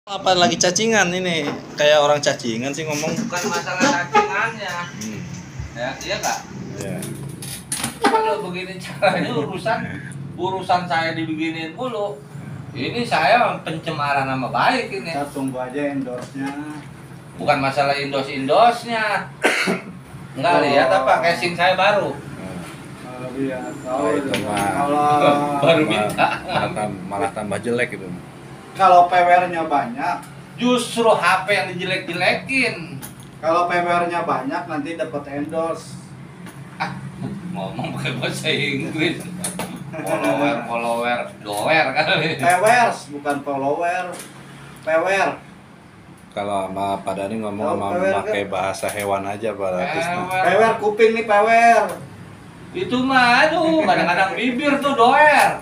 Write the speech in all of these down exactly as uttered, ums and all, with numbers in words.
Apa lagi cacingan ini? Kayak orang cacingan sih ngomong. Bukan masalah cacingannya. Hmm. Ya, iya nggak? Ya. Kalau begini caranya urusan urusan saya dibikinin mulu. Ini saya pencemaran nama baik ini. Kita tunggu aja endorse-nya. Bukan masalah indos-indosnya. Enggak Oh. lihat apa casing saya baru. Kalau lihat, Oh, kalau itu mah. kalau Baru Malah, minta. malah, tam- malah tambah jelek itu. kalau P W R-nya banyak, Justru H P yang dijelek-jelekin. kalau P W R-nya banyak nanti dapat endorse. Ah, ngomong pakai bahasa Inggris. Follower, follower, doer kali. P W R bukan follower. P W R. Kalau sama Pak Dani ngomong Kalau sama P W R pakai bahasa hewan aja Pak Tisna. P W R kuping nih P W R. Itu mah aduh, kadang-kadang bibir tuh doer.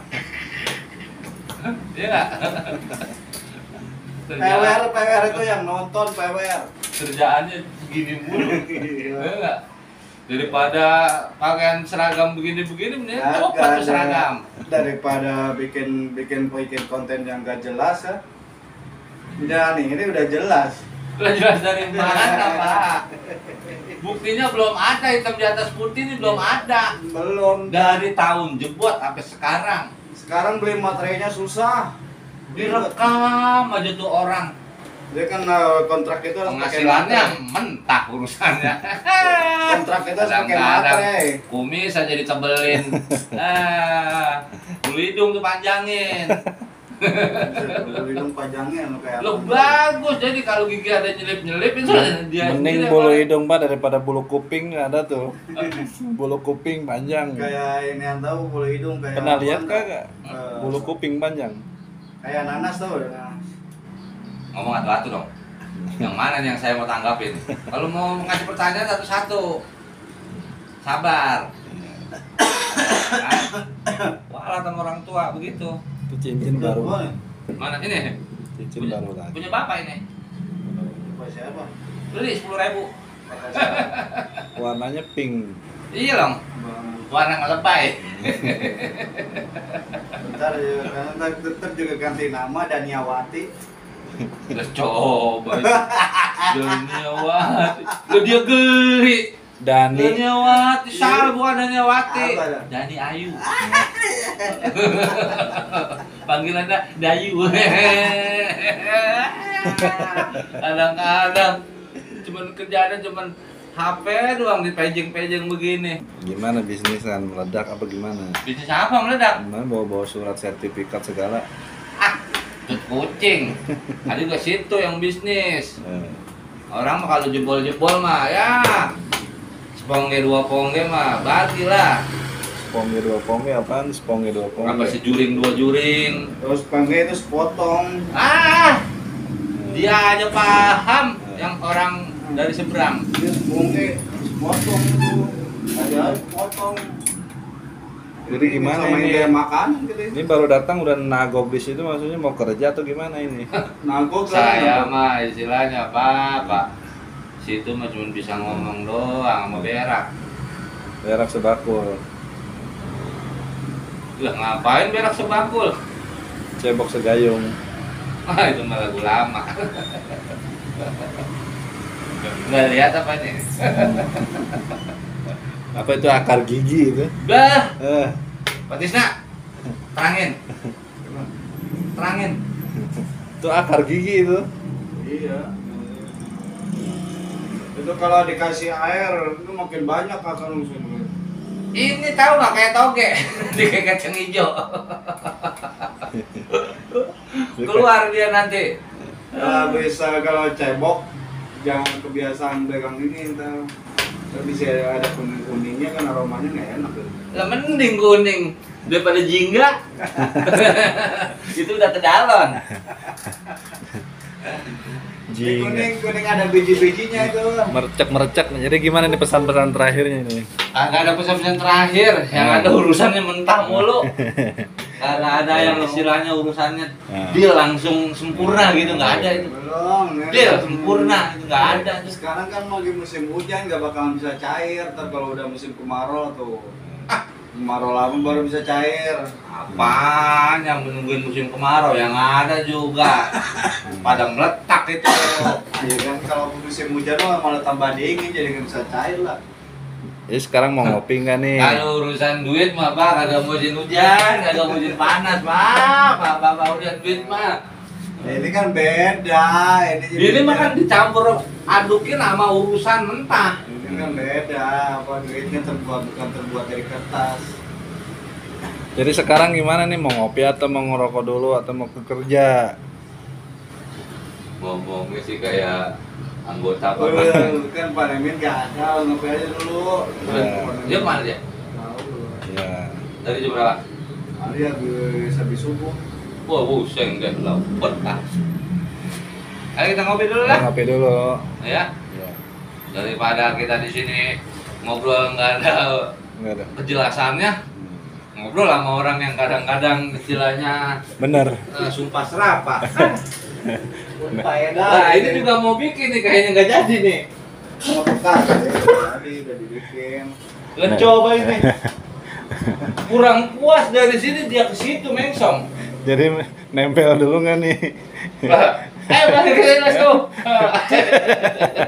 Iya nggak? P W R P W R itu yang nonton P W R. Kerjaannya gini mulu. Iya nggak? Daripada pakaian seragam begini-begini, mending Agak coba tuh ada- seragam. Daripada bikin bikin bikin konten yang gak jelas ya. Udah nih, ini udah jelas. Udah jelas dari mana Pak? Buktinya belum ada, hitam di atas putih ini belum ada. Belum. Dari tahun jebot sampai sekarang. Sekarang beli materinya susah. Direkam aja tuh orang. Dia kan eh, kontrak itu harus pakai Penghasilannya materai. mentah urusannya. Kontrak itu harus pakai Kadang-kadang materai. kumis aja ditebelin. Ah, bulu hidung tuh panjangin. Bulu hidung panjangnya lo kayak Lo apa? bagus, jadi kalau gigi ada nyelip-nyelip itu dia Mending dia bulu apa? hidung Pak daripada bulu kuping ada tuh. Bulu kuping panjang. Kayak ini yang tahu bulu hidung kayak Pernah apa, lihat enggak? kagak? Eh, Bulu kuping panjang. Kayak nanas tuh, nanas. Ngomong atu-atu dong. Yang mana nih yang saya mau tanggapin? Kalau mau ngasih pertanyaan satu-satu. Sabar. Walah sama orang tua begitu. Itu cincin baru. Boleh. Mana ini? Cincin baru lagi. Punya bapak ini. Buat siapa? Beli sepuluh ribu. Buat siapa? Warnanya pink. Iya loh. Bang. Warna nggak lebay. Bentar juga, ntar, ntar juga ganti nama Daniawati. Udah coba. Daniawati. Lo dia geli. Dani. Daniawati. Salah bukan Daniawati. Apa dah? Dani Ayu. Panggilannya Dayu. Kadang-kadang cuman kerjaannya cuman H P doang dipejeng-pejeng begini. Gimana bisnisan meledak apa gimana? Bisnis apa meledak? Gimana bawa-bawa surat sertifikat segala? Ah, tut kucing. Ada juga situ yang bisnis. Eh, Orang mah kalau jebol-jebol mah ya sepongge dua pongge mah bagilah. Spongge dua pongge apaan? Spongge dua pongge. Apa sejuring dua juring. Terus panggil itu sepotong. Ah, dia aja paham yang orang dari seberang. Dia sepongge, sepotong itu. Ada sepotong. Jadi gimana Sama ini? yang kayak makan gitu. Ini baru datang udah nagok di situ, maksudnya mau kerja atau gimana ini? Nagok Saya kan. mah istilahnya apa, Pak? Situ mah cuma bisa ngomong doang sama berak. Berak sebakul, Lah ngapain berak sebakul? cebok segayung. Ah, itu mah lagu lama. Nggak lihat apa ini? Apa itu akar gigi itu? Dah, Eh, Pak Tisna, terangin. Terangin. itu akar gigi itu. Iya. Itu kalau dikasih air itu makin banyak akan musuh. Ini tahu nggak kayak toge di kayak kacang hijau. Keluar dia nanti. Ya bisa kalau cebok jangan kebiasaan pegang ini ntar. Ntar bisa ada kuning kuningnya kan aromanya nggak enak. Gitu. Lah mending kuning daripada jingga. Itu udah kedalon. Ini Jing. kuning kuning ada biji-bijinya itu. Mercek-mercek. Jadi gimana nih pesan-pesan terakhirnya ini? Agak ada pesan-pesan terakhir, yang ada urusannya mentah mulu. Karena ada yang istilahnya urusannya Nah. deal langsung sempurna gitu, nggak ada itu. Belum. ya. Deal sempurna itu nggak ada. Sekarang kan lagi musim hujan nggak bakalan bisa cair. Ntar kalau udah musim kemarau tuh. Ah, kemarau lama baru bisa cair. Apaan yang menungguin musim kemarau, yang ada juga pada meletak itu. Iya kan kalau musim hujan mah malah tambah dingin jadi nggak bisa cair lah. Jadi sekarang mau ngopi nggak nih? Kalau urusan duit mah Pak, kagak musim hujan, kagak musim panas, Pak. Pak, Pak, urusan duit mah. Ya, ini kan beda. Ini, jadi Ini mah kan dicampur adukin sama urusan mentah. Ini kan beda. Apa duitnya terbuat bukan terbuat dari kertas. Jadi sekarang gimana nih, mau ngopi atau mau ngerokok dulu atau mau ke kerja? Ngomongnya sih kayak anggota Oh, apa? kan Pak Remin gak ada, ngopi aja dulu. Ya. Dia mana dia? Tahu. Iya. Dari jam berapa? Hari habis habis subuh. Wah, buseng deh, laupet ah. Ayo kita ngopi dulu Kita lah, ngopi dulu. ya. Iya. Daripada kita di sini ngobrol nggak ada Enggak ada. kejelasannya, ngobrol sama orang yang kadang-kadang istilahnya Bener. eh, sumpah serapah. Faedah. Nah, ini juga mau bikin nih, kayaknya nggak jadi nih. Mau bekas ya. Tadi udah dibikin. Coba ini. Kurang puas dari sini dia ke situ mengsong. Jadi nempel dulu nggak nih? Eh, balik ke sini, let's go.